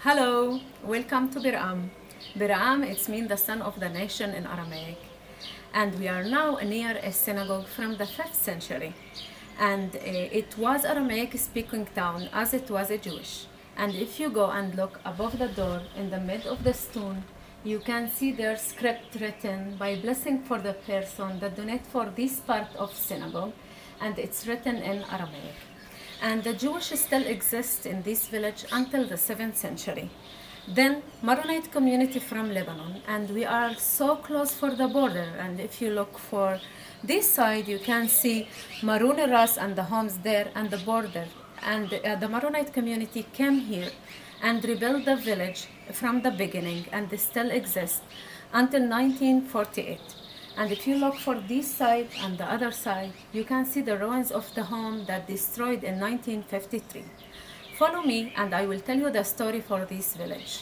Hello, welcome to Biram. Biram, it's mean the son of the nation in Aramaic. And we are now near a synagogue from the 5th century. And it was Aramaic speaking town as it was a Jewish. And if you go and look above the door in the mid of the stone, you can see their script written by blessing for the person that donate for this part of synagogue. And it's written in Aramaic. And the Jewish still exist in this village until the 7th century. Then Maronite community from Lebanon, and we are so close for the border. And if you look for this side, you can see Maroon Ras and the homes there and the border. And the Maronite community came here and rebuilt the village from the beginning, and they still exist until 1948. And if you look for this side and the other side, you can see the ruins of the home that destroyed in 1953. Follow me and I will tell you the story for this village.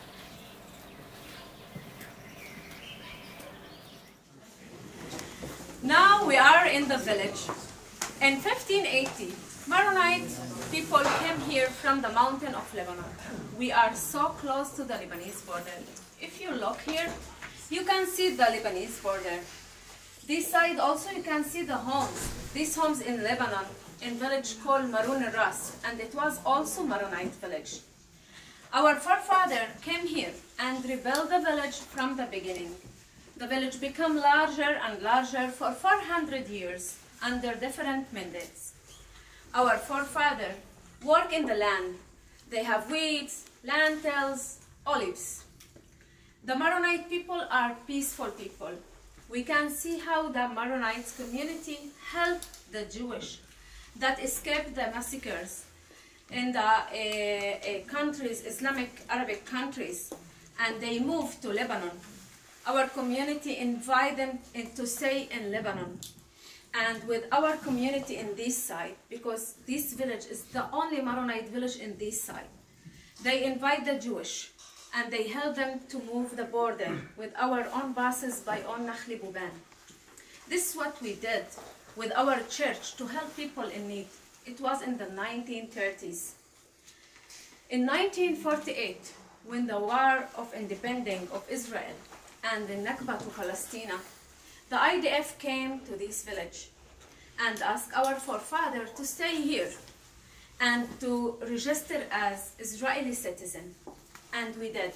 Now we are in the village. In 1580, Maronite people came here from the mountain of Lebanon. We are so close to the Lebanese border. If you look here, you can see the Lebanese border. This side also you can see the homes. These homes in Lebanon, in village called Maroon Ras, and it was also Maronite village. Our forefather came here and rebuilt the village from the beginning. The village became larger and larger for 400 years under different mandates. Our forefather work in the land. They have wheats, lentils, olives. The Maronite people are peaceful people. We can see how the Maronite community helped the Jewish that escaped the massacres in the countries, Islamic Arabic countries, and they moved to Lebanon. Our community invited them to stay in Lebanon. And with our community in this side, because this village is the only Maronite village in this side, they invite the Jewish. And they help them to move the border with our own buses by own Nakhli Buban. This is what we did with our church to help people in need. It was in the 1930s. In 1948, when the war of independence of Israel and the Nakba to Palestine, the IDF came to this village and asked our forefathers to stay here and to register as Israeli citizen. And we did.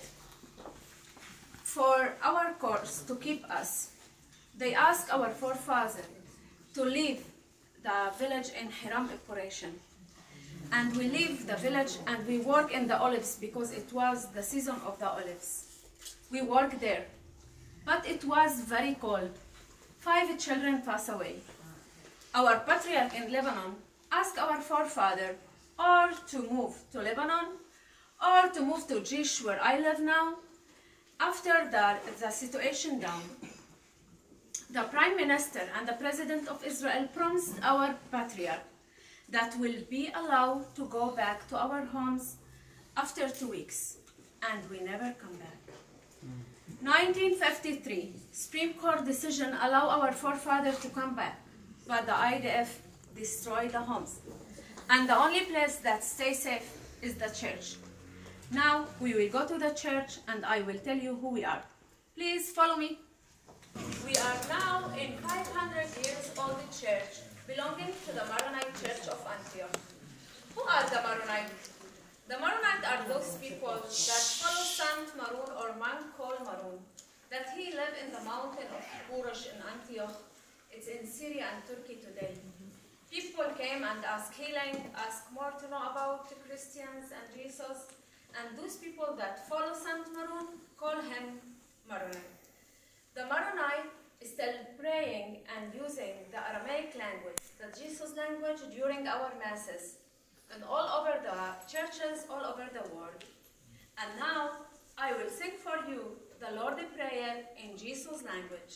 For our course to keep us, they asked our forefathers to leave the village in Hiram operation. And we leave the village and we work in the olives because it was the season of the olives. We work there. But it was very cold. 5 children passed away. Our patriarch in Lebanon asked our forefather or to move to Lebanon or to move to Jish, where I live now, after the situation down. The Prime Minister and the President of Israel promised our patriarch that we'll be allowed to go back to our homes after 2 weeks, and we never come back. 1953, Supreme Court decision allow our forefathers to come back, but the IDF destroyed the homes. And the only place that stays safe is the church. Now we will go to the church and I will tell you who we are. Please follow me. We are now in 500 years old church belonging to the Maronite Church of Antioch. Who are the Maronite? The Maronite are those people that follow Saint Maroon or man called Maroon, that he lived in the mountain of Urush in Antioch. It's in Syria and Turkey today. People came and asked healing, asked more to know about the Christians and Jesus. And those people that follow Saint Maroon call him Maronite. The Maronite is still praying and using the Aramaic language, the Jesus language, during our masses, and all over the churches all over the world. And now I will sing for you the Lord's Prayer in Jesus language.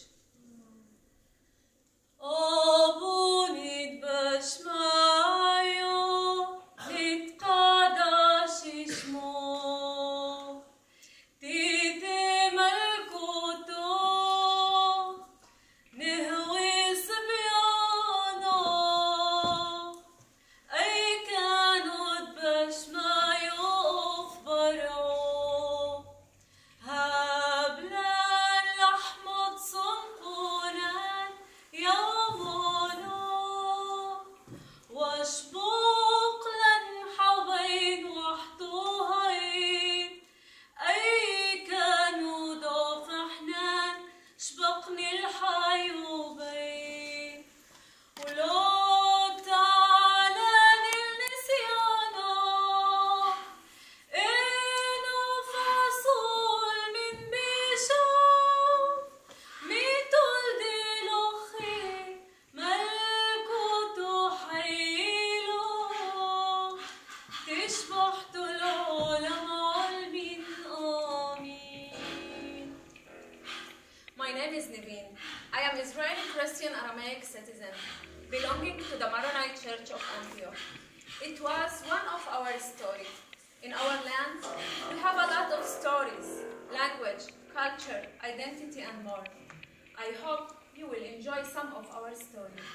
Ay kanot bashmayo of baro is Niveen. I am Israeli Christian Aramaic citizen, belonging to the Maronite Church of Antioch. It was one of our stories. In our land, we have a lot of stories, language, culture, identity, and more. I hope you will enjoy some of our stories.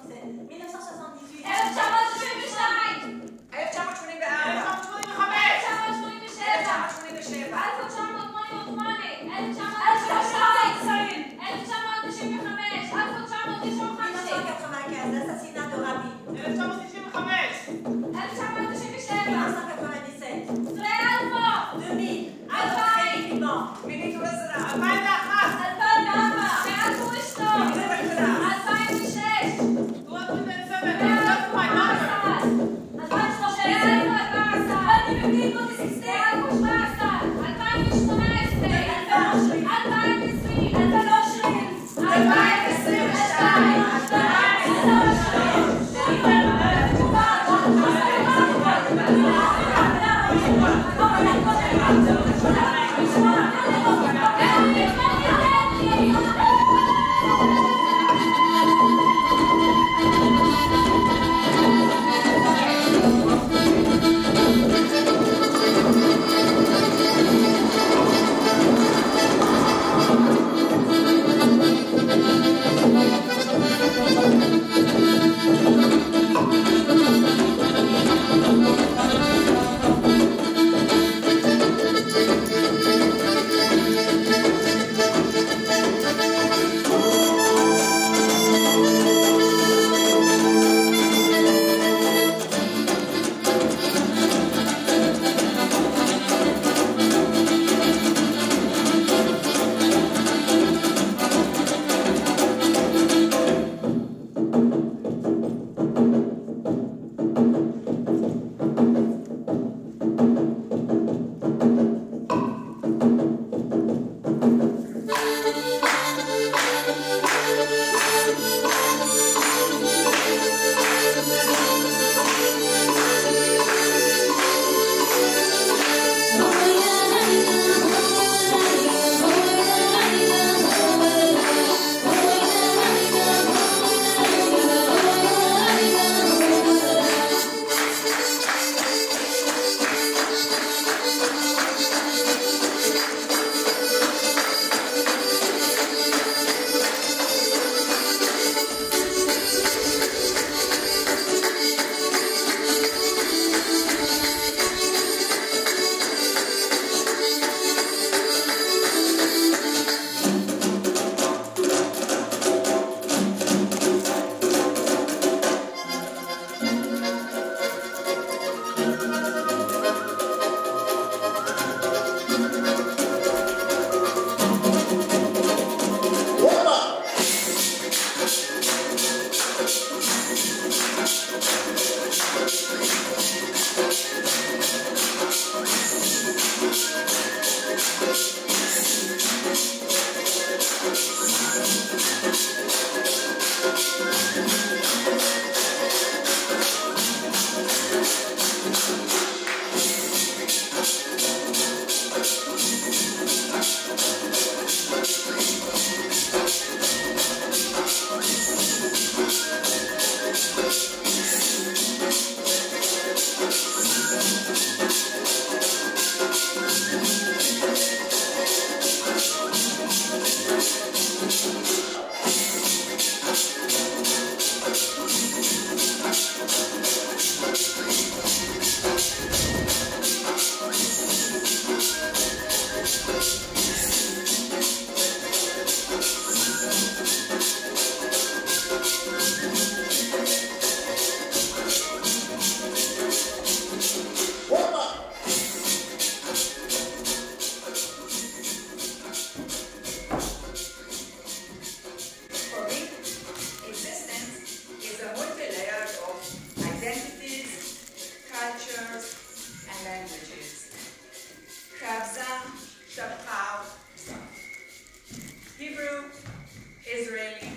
Israeli,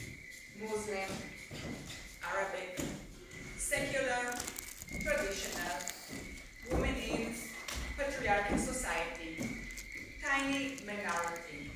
Muslim, Arabic, secular, traditional, women in patriarchal society, tiny minority,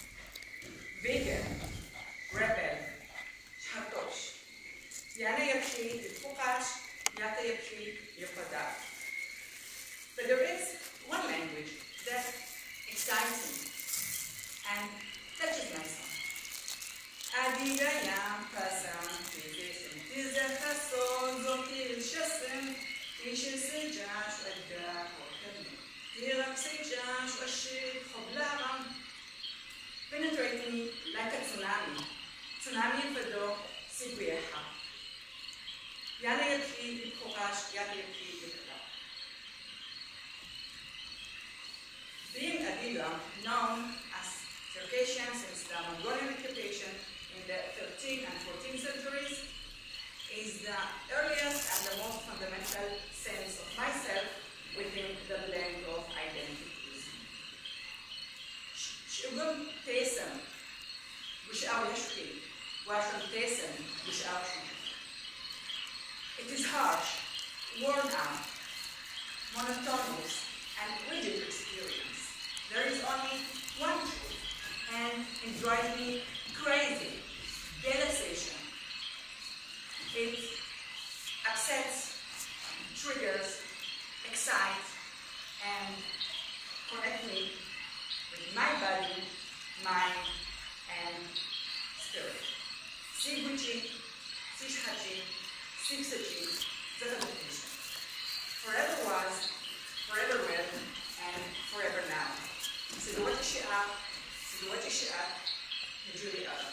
vegan, rebel, shatosh, yana yatli, fukash, yata yatli, yopada. But there is one language that excites me and touches my soul. Adiga yam pasam Being a diva, known as Circassian since the Mongolian occupation in the 13th and 14th centuries, is the earliest and the most fundamental sense of myself within the blend of identities. شغل تيسن وش أو يشكي وعشان تيسن وش أو شو. It is harsh, worn out, monotonous, and rigid experience. There is only one truth, and it drives me crazy. Delectation. It upsets, triggers, excites, and connects me with my body, mind, and spirit. Sigwichi, Sishhachi, Sixachi, Delectation. Forever was, forever will, and forever now. Siluwati Shi'a, Najuli Adam.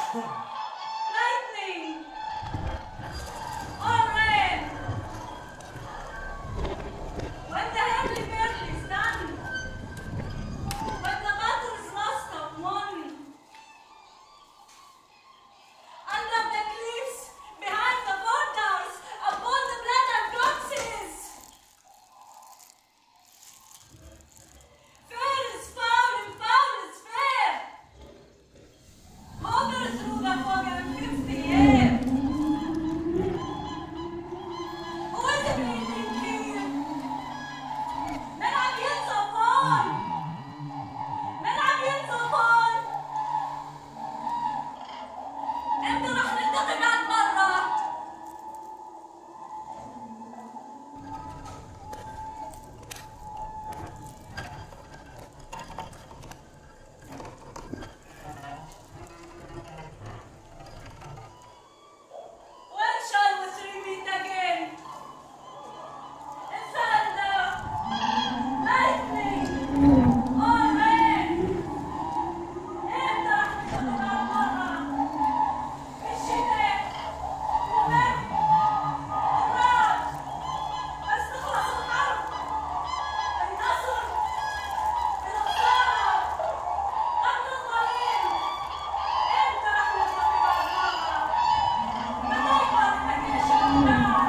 Lightning! Or rain! When the heavenly battle is done, when the battle is lost and won, under the cliffs, behind the borders, upon the blood and corpses, fair is foul and foul is fair. Over through the fog and fills the air. Who is the bleeding king? نلعب ينصفون. نلعب ينصفون. امتى رح نلتقي بعد مرة؟ When shall we three meet again? In thunder, lightning, or rain? امتى رح نلتقي بعد مرة؟ في الشتاء، والبرد، والرعد، بس تخلص الحرب، النصر، الخسارة، قتل الظالم. امتى رح نلتقي بعد مرة؟ متى يكبر الجيش الأبداع؟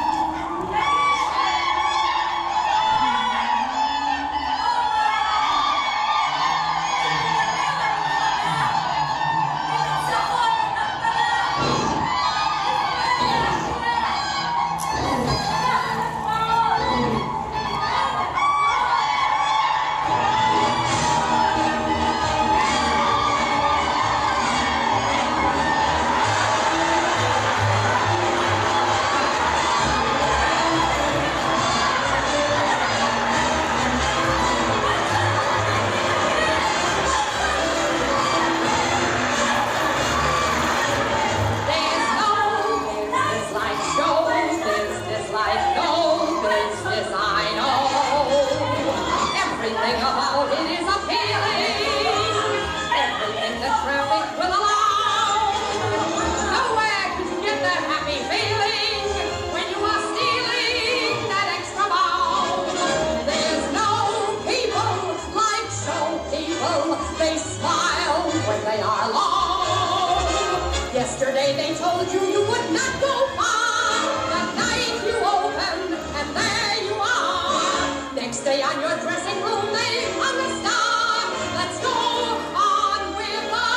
Yesterday they told you you would not go far. That night you opened and there you are. Next day on your dressing room they hung a star. Let's go on with the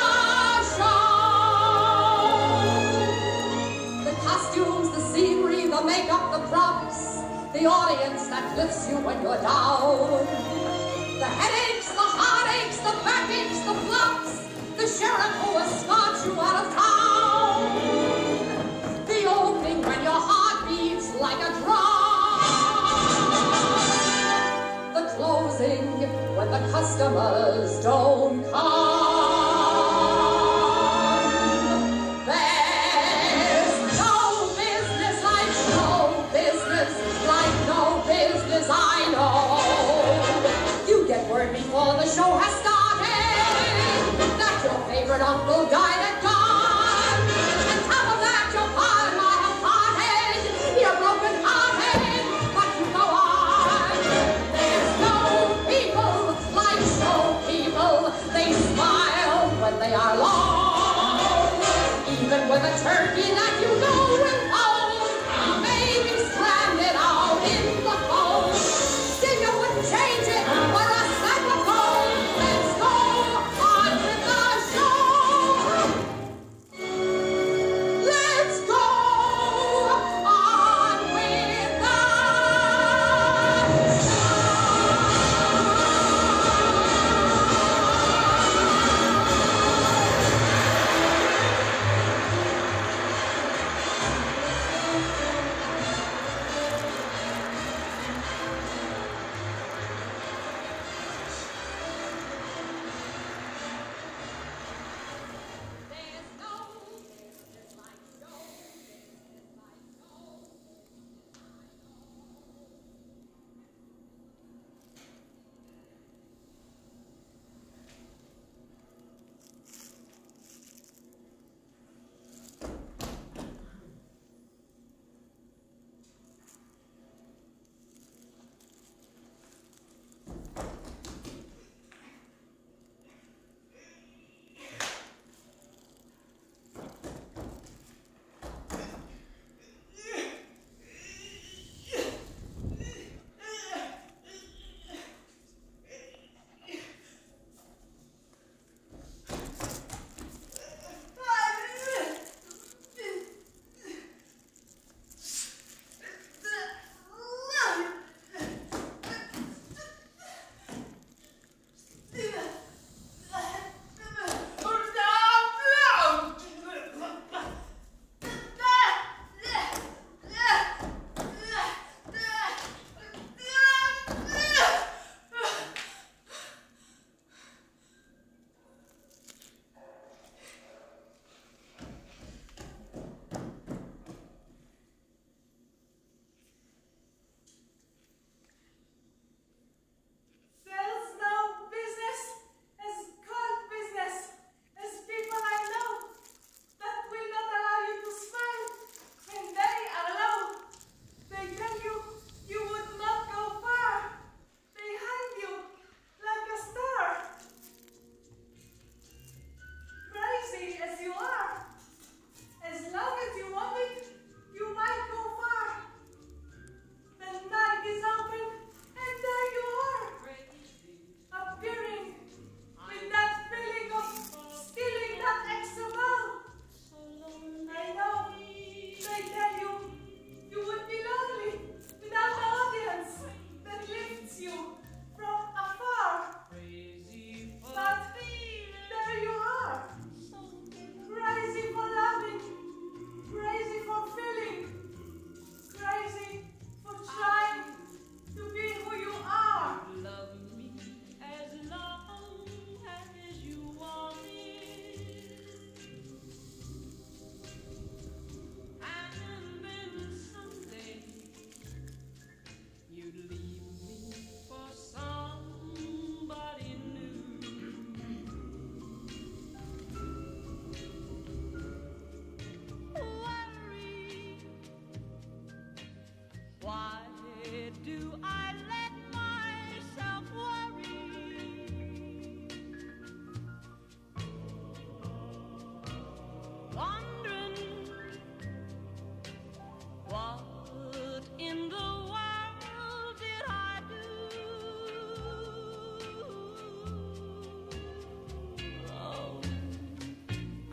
show. The costumes, the scenery, the makeup, the props, the audience that lifts you when you're down. The headaches, the heartaches, the backaches, the flops, the sheriff who escorts you out of town. The opening when your heart beats like a drum. The closing when the customers don't come. There's no business like show business, like no business I know. You get word before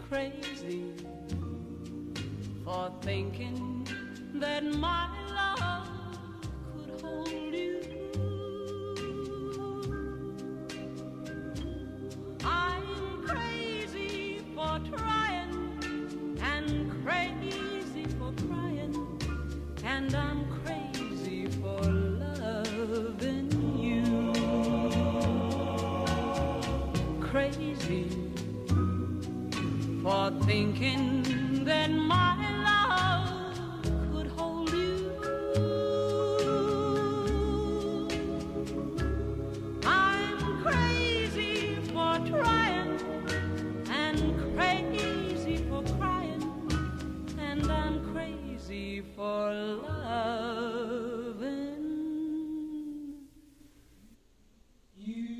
crazy for thinking that my love could hold you. I'm crazy for trying and crazy for crying, and I'm crazy for loving you. Crazy for thinking that my love could hold you. I'm crazy for trying and crazy for crying, and I'm crazy for loving you.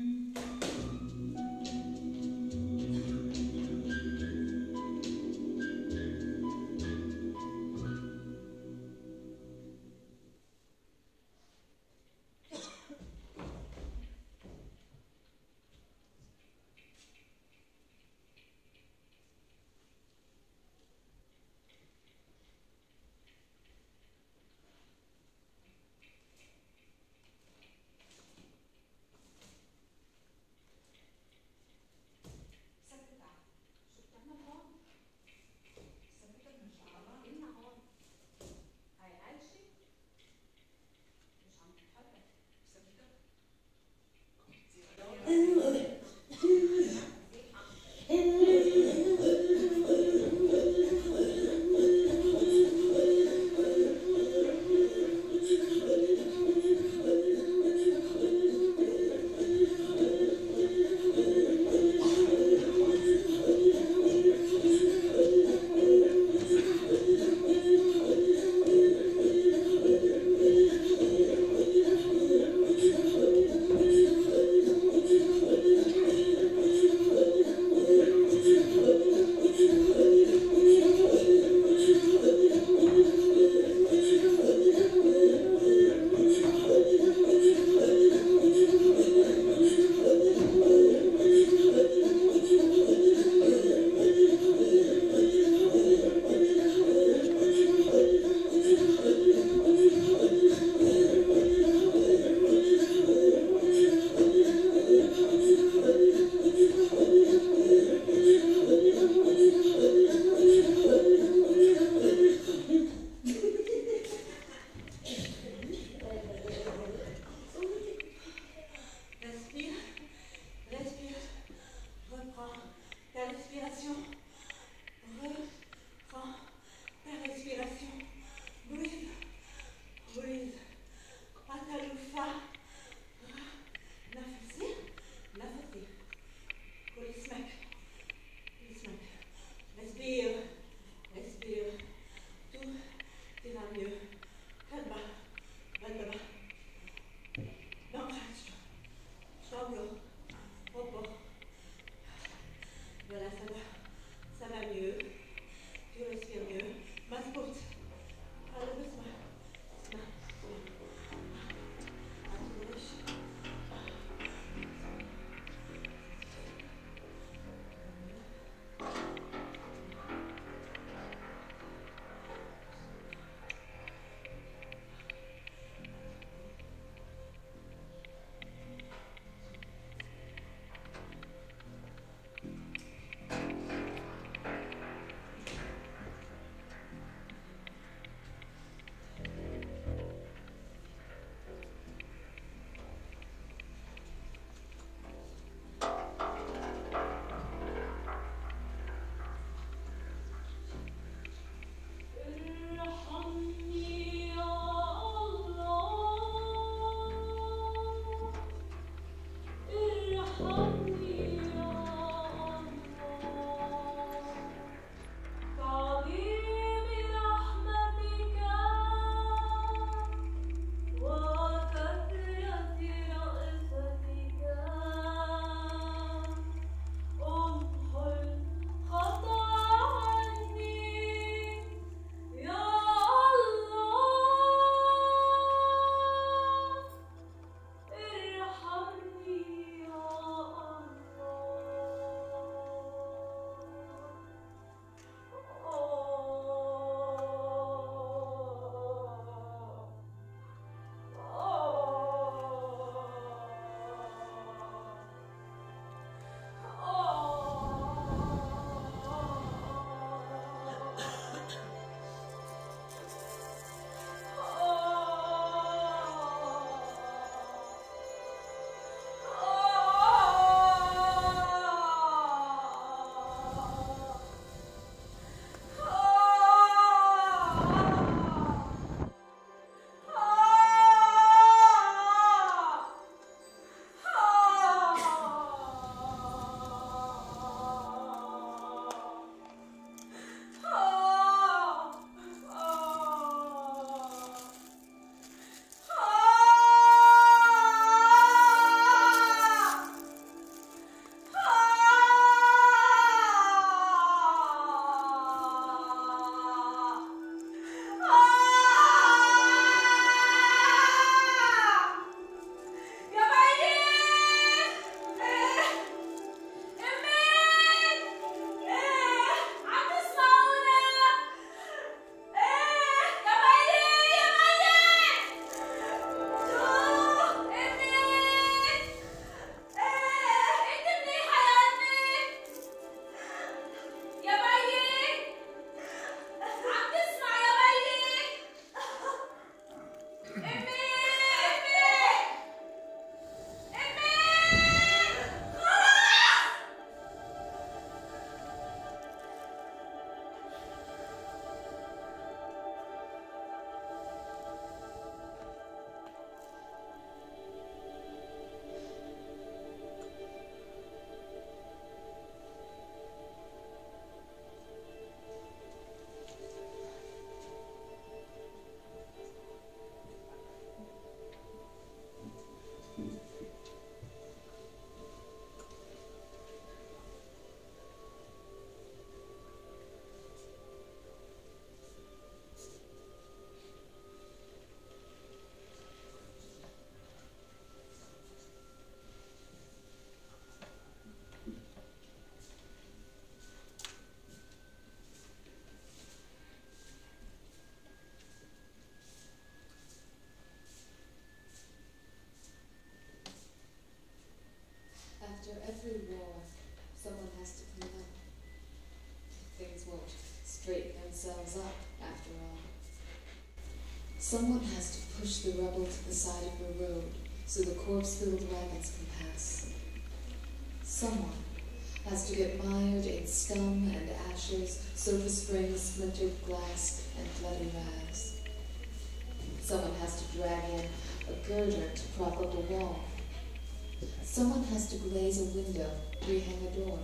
piles up, after all. Someone has to push the rubble to the side of the road so the corpse-filled wagons can pass. Someone has to get mired in scum and ashes, soda springs, splintered glass, and bloody rags. Someone has to drag in a girder to prop up a wall. Someone has to glaze a window, rehang a door.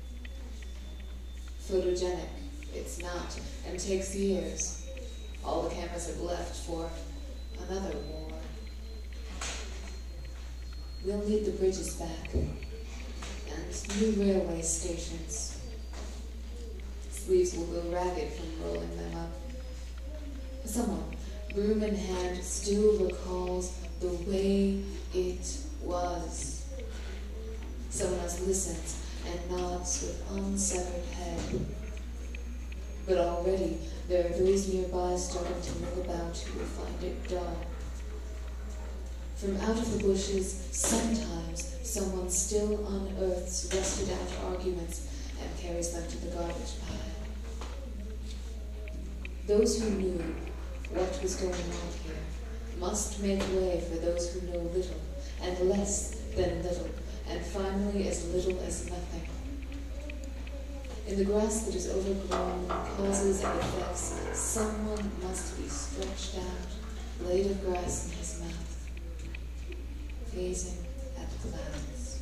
Photogenic, it's not, and takes years. All the cameras have left for another war. We'll need the bridges back, and new railway stations. Sleeves will go ragged from rolling them up. Someone, broom in hand, still recalls the way it was. Someone else listens and nods with unsevered head. But already there are those nearby starting to look about who will find it dull. From out of the bushes, sometimes someone still unearths rusted out arguments and carries them to the garbage pile. Those who knew what was going on here must make way for those who know little and less than little, and finally as little as nothing. In the grass that is overgrown, causes and effects, someone must be stretched out, blade of grass in his mouth, gazing at the clouds.